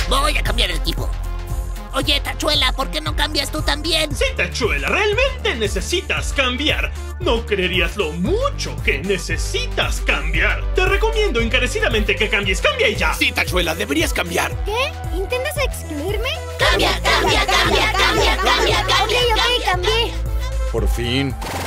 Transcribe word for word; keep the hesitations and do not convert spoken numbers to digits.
Voy a cambiar el tipo. Oye, Tachuela, ¿por qué no cambias tú también? Sí, Tachuela, realmente necesitas cambiar. No creerías lo mucho que necesitas cambiar. Te recomiendo encarecidamente que cambies. ¡Cambia y ya! Sí, Tachuela, deberías cambiar. ¿Qué? ¿Intentas excluirme? ¡Cambia, cambia, cambia, cambia, cambia, cambia! Ok, ok, cambié. Por fin.